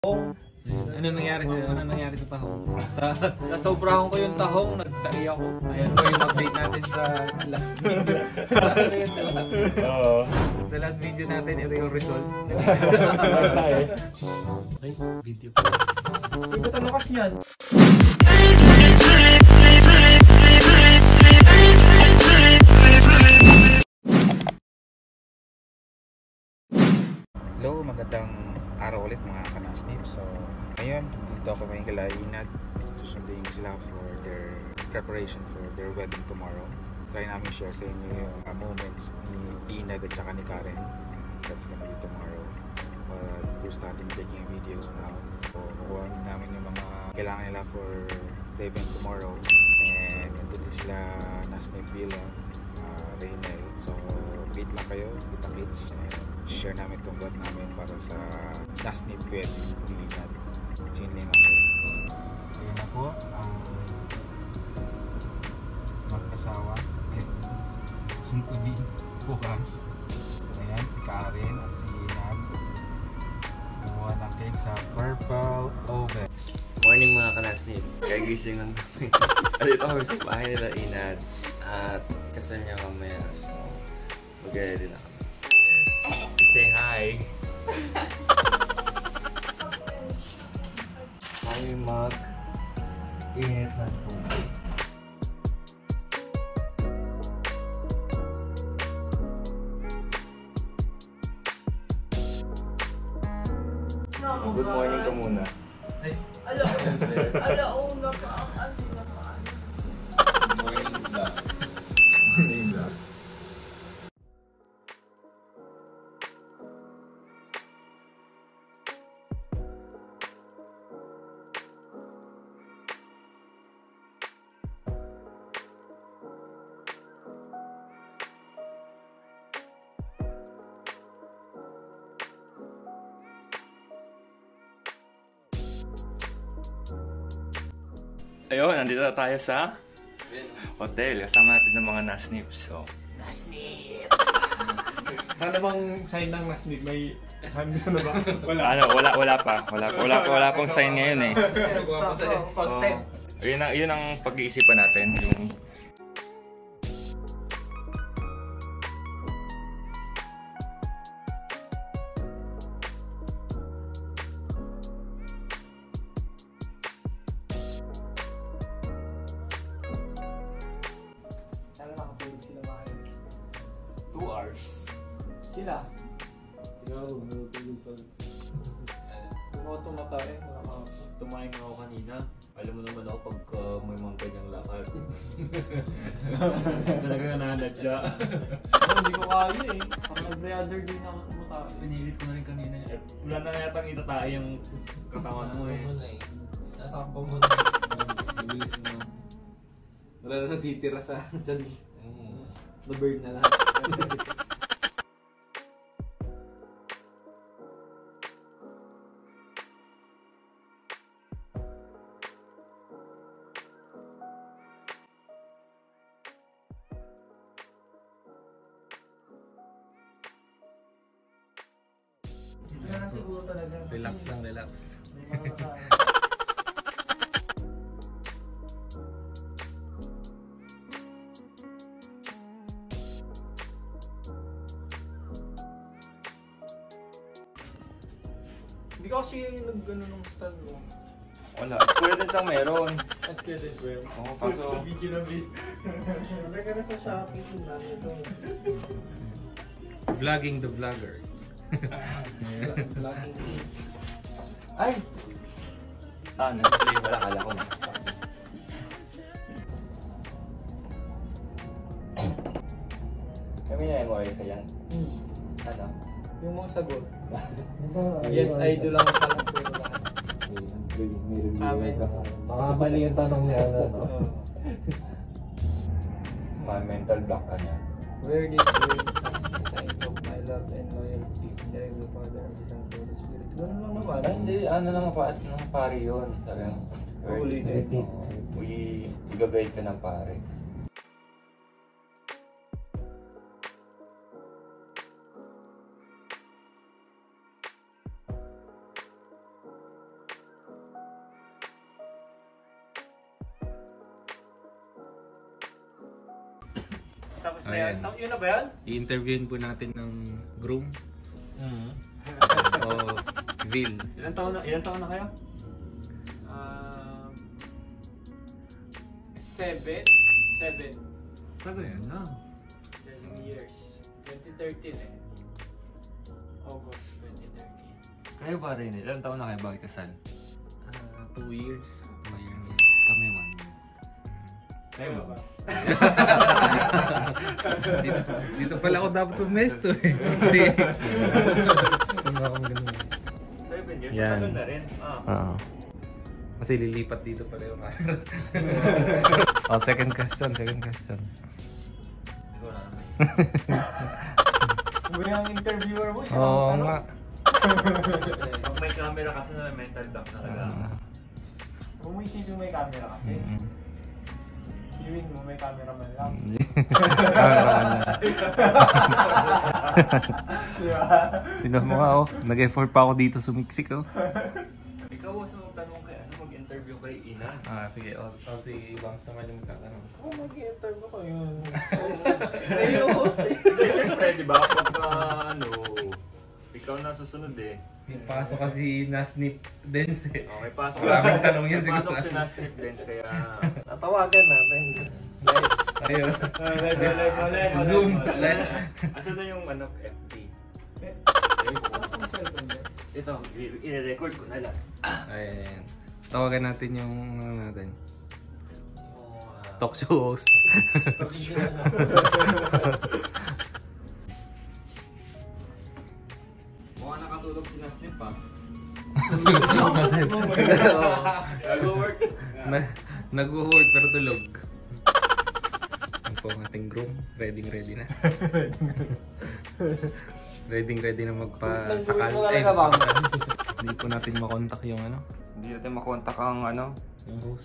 Ano nangyari sa tahong? Nasobrahan ko yung tahong, nagtari ako. Ayan po yung update natin sa last video. Sa last video natin, ito yung result. Ay, video po. Hindi ba talakas yan? Hello, magandang araw ulit mga kanasnip. So, ngayon, dito ako ngayon kila Inad. Susundin ko sila for their preparation for their wedding tomorrow. Try namin share sa inyo yung moments ni Inad at saka ni Karen. That's gonna be tomorrow. But we're starting taking videos now. So, kukuha namin yung mga kailangan nila for the event tomorrow. And nandun sila Nasnip Villa, Reynel. So, wait lang kayo, kitang hits. Share namin itong vlog namin para sa Nasnip wedding ni Inad. Chinlin natin. Ayan ako ang mag-asawa. Soon to be bukas. Ayan si Karen at si Inad. Kumuha ng cake sa Purple Oven. Morning mga kanasnip. Kagising lang kami. Dito kami sa bahay nila Inad. At kasal niya mamaya. So, mag-ready na kami. Say hi! Hi, Mag. Init lang po. Good morning ka muna. Alauna pa ang ano naman. Morning vlog. Morning vlog. Ayun, nandito na tayo sa hotel. Kasama natin ng mga Nasnips. So, Nasnip! Ano bang sign ng Nasnip? May ano ba? Wala. ano, wala pa. Wala pang sign ngayon eh. Content. Yun ang pag-iisipan natin. Yung Sana nakatulog sila maayos. 2 hours. Sila? Siguro, natulog pa. Kung ako tumatay, Tumaing ako kanina. Alam mo naman ako pag may mga ganyang lakad. Talaga nananadya. Hindi ko kaya eh. Parang nag-reader din ako tumatay. Pinilit ko na rin kanina. Wala na yatang itatay yung katawan mo eh. Natakbo mo na. bilis mo. Wala na natitira sa dyan. Na-burn na lahat. Yan siguro talaga. Relax lang, relax. Hindi ko kasi nag-gano nung stand mo. wala. Kuya din sang meron. As kaya din, well. Oo, kaso Video na video. Wala ka na sa Shopee. Yung dami ito. Vlogging the vlogger. Vlogging. ay! Nag-play. Wala, kala ko na. Kami na MOL ka yan. Ano? Yung mga sagot. Yes, I do lang pala. Amen. Mali yung tanong niya. Mental block ka niya. Where did you sign of my love and loyalty in the name of the Father and the Son and the Holy Spirit? Ganun lang naman. Ay, hindi, ano naman pa, ng pare yun. Talagang, Ulitin. i-guide ka ng pare. Tapos na Ayan. yan. Yun na ba yan? I-interviewin po natin ng groom. O Vil. Ilan taon na kayo? 7. Tagal yan na. 7 years. 2013 eh. August 2013. Kayo ba rin? Ilan taon na kayo bago kasal? 2 years. Kami 1 year. Kayo ba? Dito pala ako dapat pumesto eh. Kasi... Saan ako ganun? 7 years? Yan. Tagal na rin. Kasi lilipat dito pala yung camera. Second question. Ikaw na naman. Kung yung interviewer mo, siya Oo ang nga. Pag may camera kasi na may mental block talaga. Kung mo isipin may camera kasi. Feeling mo may camera man lang. Diba? Tignan mo nga oh. Nag-effort pa ako dito sumiksik oh. Ikaw sa magtanong kay mag-interview kay Ina. Sige. Si Bams naman yung magtatanong. Kung mag-interview ko yun. Kayo host eh. Siyempre, di ba? Pagka ikaw na susunod eh. May pasok kasi Nasnip Dance eh. Okay, pasok. Maraming tanong yan May siguro. pasok si Nasnip Dance kaya... Tatawagan natin. Ayun. Live. Zoom. Asan na yung FB? Ito, i-record ko na lang. Ayan. Tawagan natin yung natin. Talk show host. Mukha nakatulog si Nasnip pa. Nag-work. Nag-work pero tulog. Yan po ang ating groom. Ready na. Ready na magpasakal. Hindi po natin makontak yung ano. Hindi natin makontak ang ano. Yung host.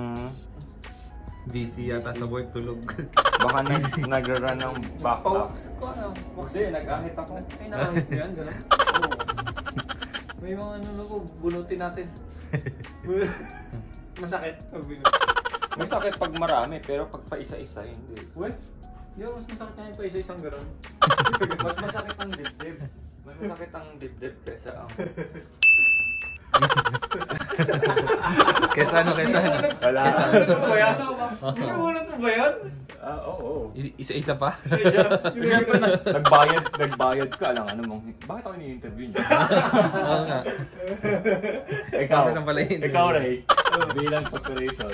Busy yata sa work, tulog. Baka nag-run ng backlog. Pause ko ano. Hindi, nag-ahit ako. Ay, nakahit mo yan, gano'n? May mga ano ko, bunutin natin. Masakit pag bunutin. May sakit pag marami, pero pag pa-isa-isa, hindi. Well, di ba mas masakit na yun pa isa-isang gano'n? Mas masakit ang dibdib. Mas masakit ang dibdib kaysa ang... Kesa ano? Wala. Ano ba yan? Binubunot mo ba yan? Oo. Isa-isa pa? Siyempre, nagbayad ka lang. Ano mong, bakit ako ni-interview niya? Oo nga. Ikaw, Ano pala yun? ikaw Ray, bilang corporation.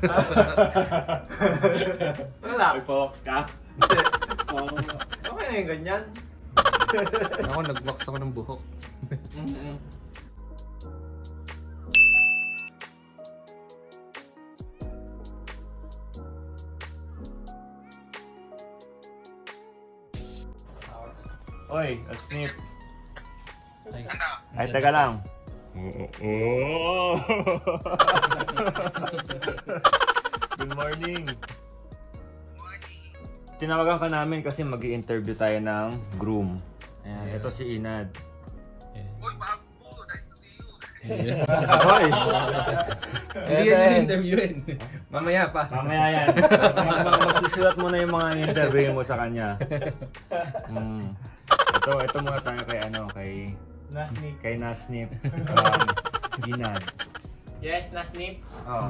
Wala. Nag-fox ka? Okay na yung ganyan. Ako, nag-wax ako ng buhok. Oy, Nasnip. Ay, teka lang. Good morning. Tinawagan ka namin kasi mag-i-interview tayo ng groom. Ayan, ito si Inad. Hoy! Hindi yan yung interviewin. Mamaya pa. Mamaya yan. Magsusulat mo na yung mga interview mo sa kanya. Ito muna tayo kay Nasnip. kay Nasnip. Inad. Yes, Nasnip. Oh.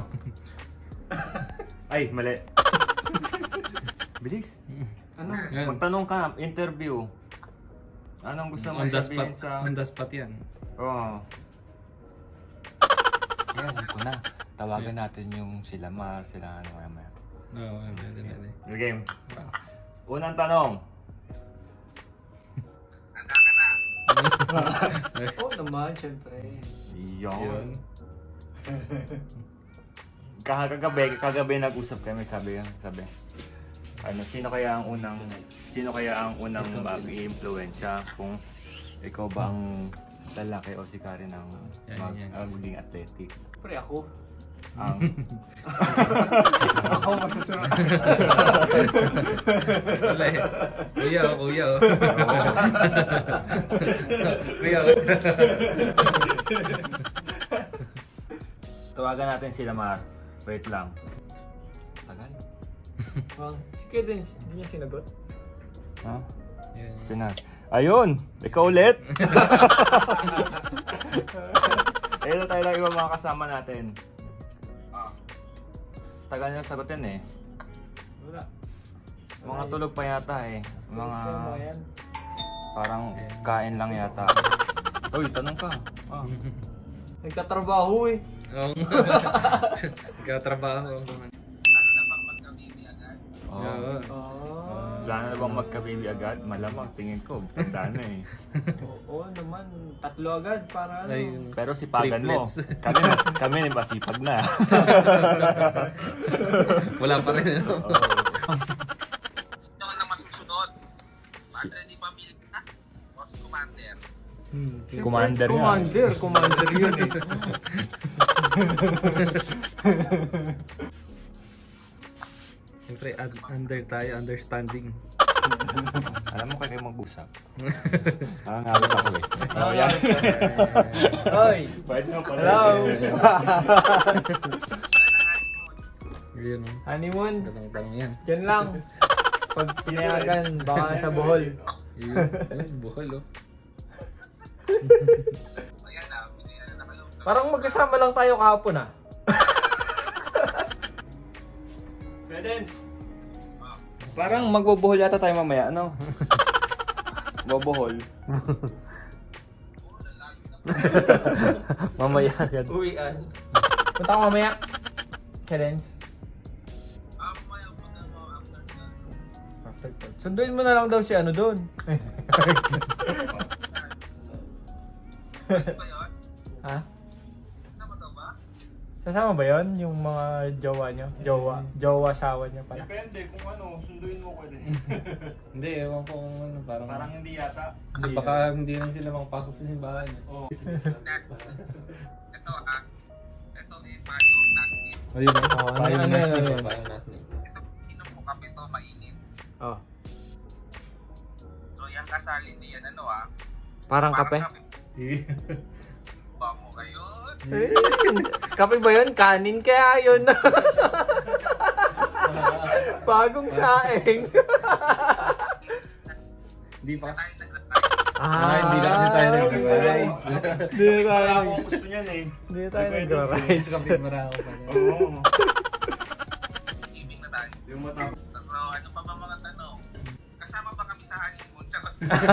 Ay, mali. Bilis. Ano? Yan. Magtanong ka, interview. Anong gusto mo On the sabihin spot. sa... On the spot yan. Oo. Ayan, ko na. Tawagan natin yung sila Mar, sila ano maya. Oo, pwede. Game. Unang tanong. Oo naman, syempre. Yun. Kagabi nag-usap kami, sabi. Ano, sino kaya ang unang mag-i-impluwensya kung ikaw ba ang lalaki o si Karen ang maging athletic? Pre, ako. Ang Ako masusunod. Wala eh. Kuya oh. Kuya oh. tawagan natin sila Mar. Wait lang. Tagal. Well, Kaya din, hindi niya sinagot. Ha? Sina. Ayun! Ikaw ulit! Ayun na tayo lang iba mga kasama natin. Tagal niya sagutin eh. Wala. Mga tulog pa yata eh. Mga parang kain lang yata. Uy, tanong ka. Ah. Nagtatrabaho eh. Oo. Nagkatrabaho. Plano na bang magka-baby agad? Malamang tingin ko. Tanda na eh. Oo naman. 3 agad para ano. Pero sipagan mo. Kami ni masipag na. Wala pa rin. Ano? Ito na masusunod. Padre ni Pamilya o si Commander. Commander nga. Commander yun eh. Siyempre, under tayo, understanding. Alam mo kayo mag-usap. Parang ngawit ako eh. Oh, yan. Hoy! Hello! Yun, no? Honeymoon? Tanong yan. Yan lang. Pag pinayagan, baka sa Bohol. Yun, Bohol, oh. Ayan na, binigyan na kayo. Parang magkasama lang tayo kahapon ah. Credence! Parang magbobohol yata tayo mamaya, ano? Bobohol. Mamaya agad. Uwian. Punta ko mamaya. Cadence. Sunduin mo na lang daw si ano doon. Ha? Kasama ba yun? Yung mga jowa nyo? Jowa asawa nyo pala. Depende kung ano, sunduin mo ko din. Hindi, ewan ko kung ano, Parang hindi yata. Kasi baka hindi rin sila makapasok sa simbahan. Oo. Ito ah. Ito eh, Mayo Nasty. Ayun, ano yan? Ito, inom mo kape to, mainit. Oh. So, yung kasalin niyan, ano ah. Parang kape? Ba mo kayo? Kape ba yun? Kanin kaya yun. Bagong saing. Hindi pa. Tayo nag-retire. Hindi na kasi tayo nag-realize. Hindi na tayo Wala akong gusto niyan eh. Hindi na tayo nag-rice. Kape marako pa niya. Oo. Gaming na tayo. Yung mata. So, ano pa ba mga tanong? Kasama ba kami sa honeymoon? Charot.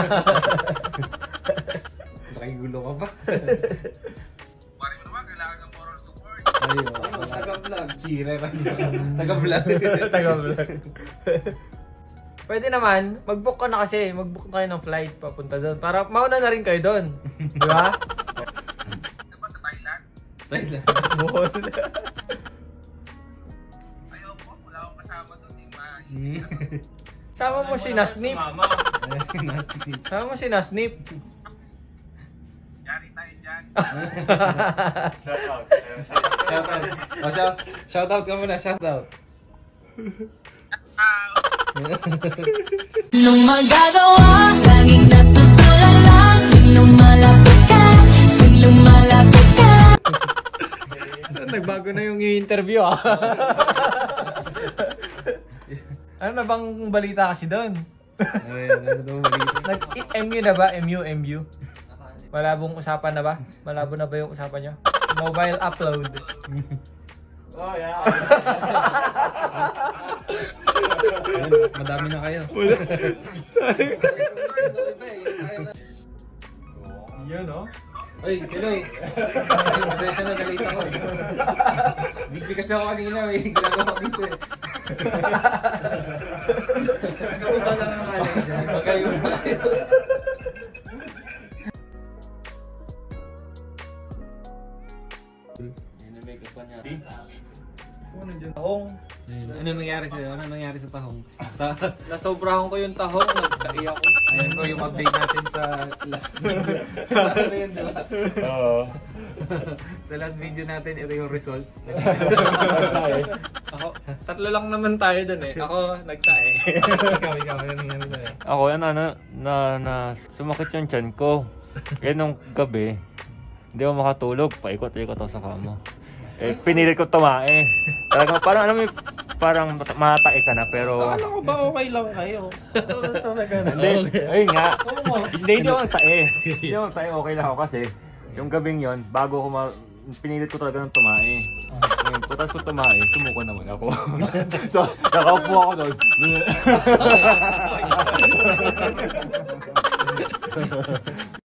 Nakigulo ka pa. Pare mo naman, kailangan ng moral support. Ayun. Taga-vlog. Chira ka niya. Taga-vlog. Taga-vlog. Pwede naman, mag-book ka na kasi. Mag-book na kayo ng flight papunta doon. Para mauna na rin kayo doon. Di ba? Ano ba sa Thailand? Thailand. Bohol. Ayaw po, wala akong kasama doon. Sama mo si Nasnip. Sama mo si Nasnip. Yari tayo dyan. Shoutout. Shoutout ka muna, shoutout. Nung magagawa, laging natutulala. Tuwing lumalapit ka, tuwing lumalapit ka. Nagbago na yung interview ah. Ano na bang balita kasi doon? Nag-MU na ba? MU? Malabong usapan na ba? Malabo na ba yung usapan nyo? Mobile upload. Oh, yeah. Madami na kayo. Yun oh. Oy, hello. Pasensya na, nalita ko. Busy kasi ako kanina, may ginagawa ko dito eh. Huwag kayo na kayo. Make-up pa niya. Tahong. Ano nangyari sa'yo? Ano nangyari sa tahong? Nasobrahan ko yung tahong. Nagkai ako. Ayan po yung update natin sa last video. Ano yun, di ba? Oo. Sa last video natin, ito yung result. Ako, 3 lang naman tayo dun eh. Ako, nagtae. Ikaw, ano nangyari sa'yo? Ako sumakit yung tiyan ko. Kaya nung gabi, hindi ako makatulog. Paikot-ikot ako sa kama. Pinilit ko tumae. Talagang parang alam mo, parang matake ka na pero... Akala ko ba okay lang kayo? Ito na gano'n. Hindi, ayun nga. Hindi ako tae. Hindi ako tae, okay lang ako kasi yung gabing yon bago ko pinilit ko talaga ng tumae. Ngayon, putas ko tumae, sumuko naman ako. So, nakaupo ako doon.